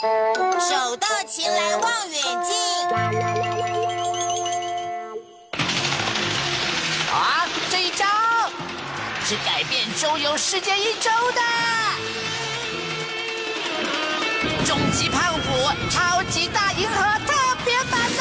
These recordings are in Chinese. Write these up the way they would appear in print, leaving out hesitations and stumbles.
手到擒来望远镜。 啊，这一招是改变周游世界一周的终极胖虎超级大银河特别版的。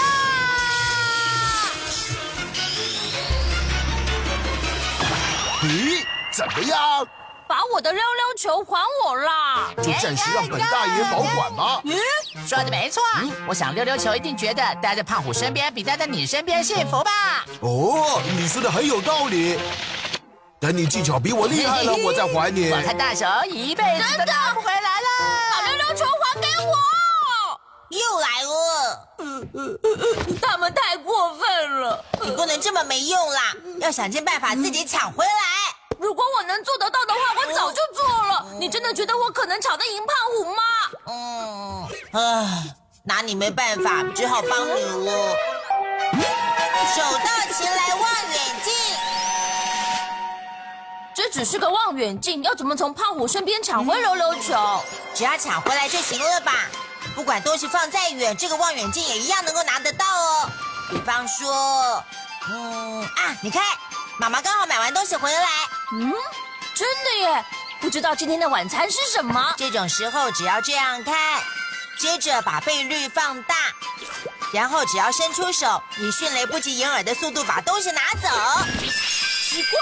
咦，怎么样？ 把我的溜溜球还我啦！ 就暂时让本大爷保管吧。 说的没错，我想溜溜球一定觉得待在胖虎身边比待在你身边幸福吧？ 哦，你说的很有道理。等你技巧比我厉害了，我再还你。 我看大雄一辈子都拿不回来了。 把溜溜球还给我！ 又来了！ 他们太过分了！ 你不能这么没用啦，要想尽办法自己抢回来。 如果我能做得到的话，我早就做了。你真的觉得我可能抢得赢胖虎吗？ 拿你没办法，只好帮你了。手到擒来望远镜。 这只是个望远镜，要怎么从胖虎身边抢回溜溜球？ 只要抢回来就行了吧？不管东西放再远，这个望远镜也一样能够拿得到哦。比方说，你看，妈妈刚好买完东西回来。 真的耶！不知道今天的晚餐是什么？ 这种时候只要这样看，接着把倍率放大，然后只要伸出手，以迅雷不及掩耳的速度把东西拿走。 奇怪，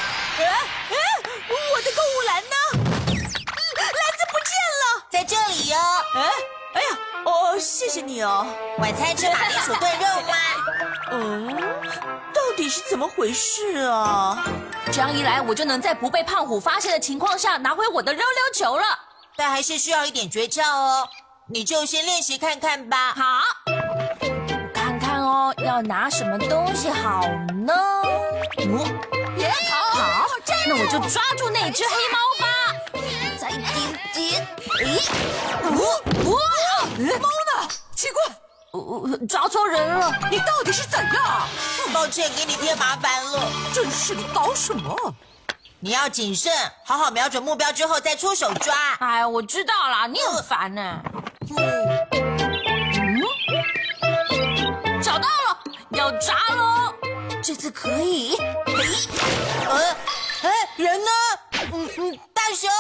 我的购物篮呢？篮子不见了， 在这里哟。 哎呀，谢谢你哦。 晚餐吃马铃薯炖肉吗？ 到底是怎么回事啊？这样一来，我就能在不被胖虎发现的情况下拿回我的溜溜球了。 但还是需要一点诀窍哦，你就先练习看看吧。 好，看看哦，要拿什么东西好呢？好，那我就抓住那只黑猫吧。再一点点，猫呢？奇怪，抓错人了！你到底是怎样？ 抱歉，给你添麻烦了。 真是你搞什么？ 你要谨慎，好好瞄准目标之后再出手抓。 哎，我知道啦，你很烦呢。找到了，要抓喽！这次可以。 人呢？大雄。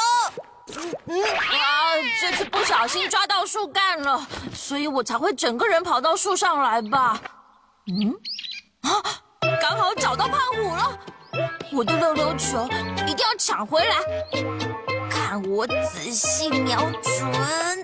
这次不小心抓到树干了，所以我才会整个人跑到树上来吧。刚好找到胖虎了，我的溜溜球一定要抢回来。看我仔细瞄准，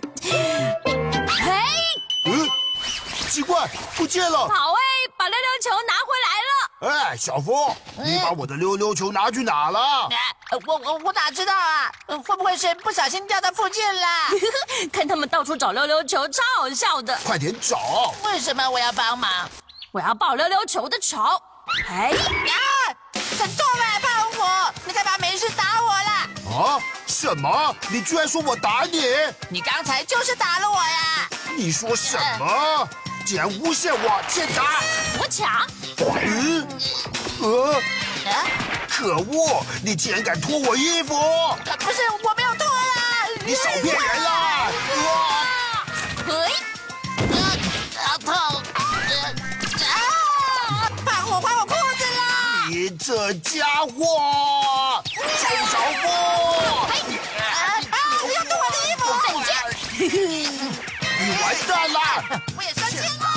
奇怪，不见了。 好把溜溜球拿回来了。 哎，小夫，你把我的溜溜球拿去哪了？ 我哪知道啊？会不会是不小心掉到附近了？ 看他们到处找溜溜球，超好笑的。 快点找！ 为什么我要帮忙？ 我要报溜溜球的仇。 很痛啊，胖虎！你干嘛没事打我了？ 啊？什么？你居然说我打你？ 你刚才就是打了我呀！ 你说什么？竟然诬陷我，欠打！ 我抢！ 可恶！你竟然敢脱我衣服！ 不是，我没有脱啦！ 你少骗人啦！ 好痛！胖虎，还我裤子啦！ 你这家伙！臭小夫！ 不要动我的衣服！ 再见！ 你完蛋了！ 我也生气了！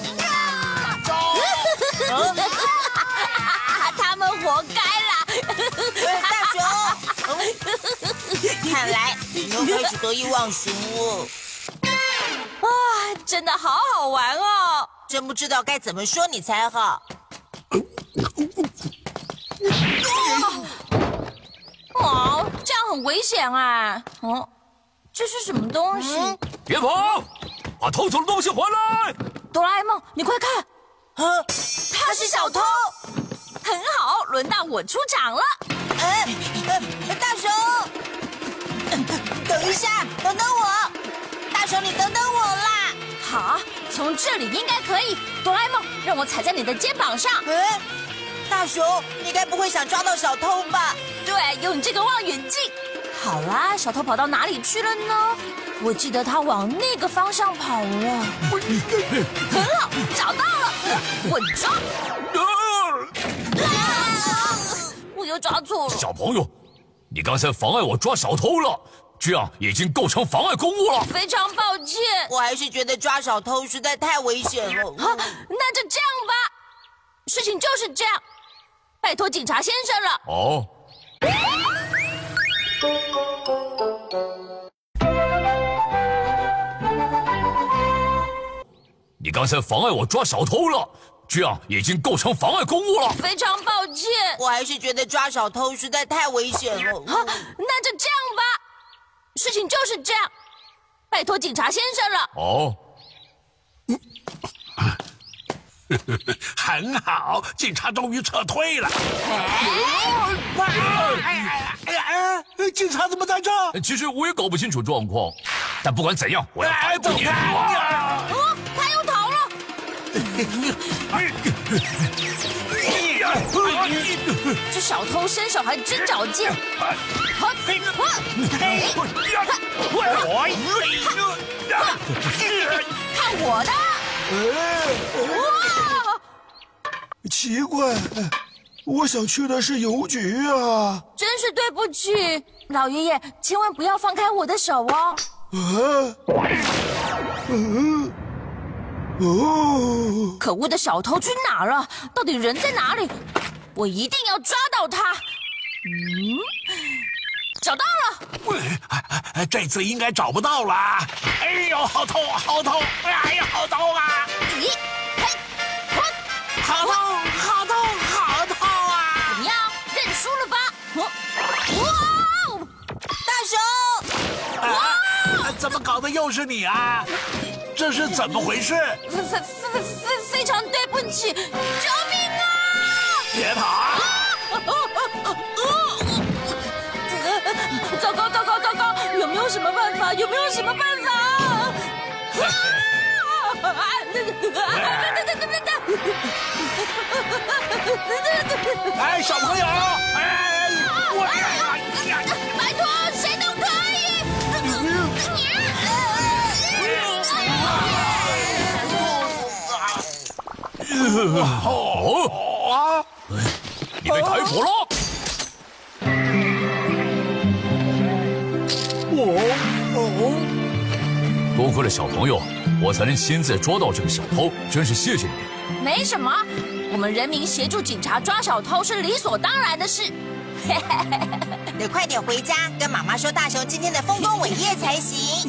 他们活该啦！ 大雄，看来你又开始得意忘形了。 真的好好玩哦！ 真不知道该怎么说你才好。 这样很危险啊！这是什么东西？ 别跑！把偷走的东西还来！ 哆啦 A 梦，你快看！ 他是小偷。 很好，轮到我出场了。 大雄，等一下，等等我！大雄，你等等我啦！ 好，从这里应该可以。哆啦 A 梦，让我踩在你的肩膀上。 大雄，你该不会想抓到小偷吧？ 对，用这个望远镜。好啦，小偷跑到哪里去了呢？ 我记得他往那个方向跑了。很好，找到了，稳抓！我又抓错了。 小朋友，你刚才妨碍我抓小偷了，这样已经构成妨碍公务了。 非常抱歉。 我还是觉得抓小偷实在太危险了。 好，那就这样吧。事情就是这样，拜托警察先生了。 哦。你刚才妨碍我抓小偷了，这样已经构成妨碍公务了。 非常抱歉。 我还是觉得抓小偷实在太危险了。 好，那就这样吧。事情就是这样，拜托警察先生了。 哦。 很好，警察终于撤退了。警察怎么在这？ 其实我也搞不清楚状况，但不管怎样，我要逮捕你。 他又逃了。这小偷身手还真矫健。看我的！ 奇怪，我想去的是邮局啊！ 真是对不起，老爷爷，千万不要放开我的手哦！可恶的小偷去哪了？到底人在哪里？我一定要抓到他！找到了！ 这次应该找不到了。哎呦，好痛，好痛！哎呀，好痛啊！ 咦， 好痛，好痛，好痛啊！ 怎么样，认输了吧？哇！ 大熊！ 怎么搞的又是你啊？这是怎么回事？ 非常对不起，救命啊！ 别跑啊！ 糟糕，糟糕，糟糕！有没有什么办法？有没有什么办法？ 哎，小朋友， 拜托，谁都可以。 你被逮捕了。多亏了小朋友，我才能亲自抓到这个小偷，真是谢谢你。 没什么，我们人民协助警察抓小偷是理所当然的事。 得快点回家跟妈妈说大雄今天的丰功伟业才行。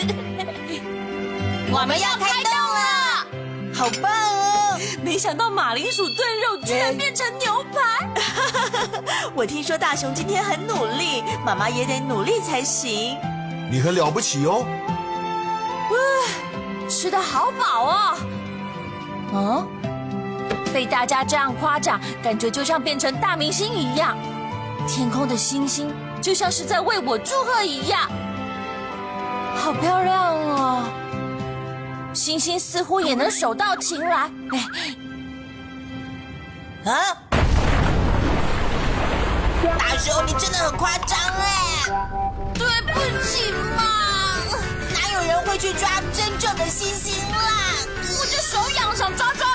我们要开动了， 好棒哦！ 没想到马铃薯炖肉居然变成牛排。 我听说大雄今天很努力，妈妈也得努力才行。 你很了不起哦！ 吃得好饱哦！被大家这样夸奖，感觉就像变成大明星一样。天空的星星就像是在为我祝贺一样，好漂亮哦！星星似乎也能手到擒来。 大雄，你真的很夸张哎！ 对不起嘛， 哪有人会去抓真正的星星啦？ 我这手痒，想抓抓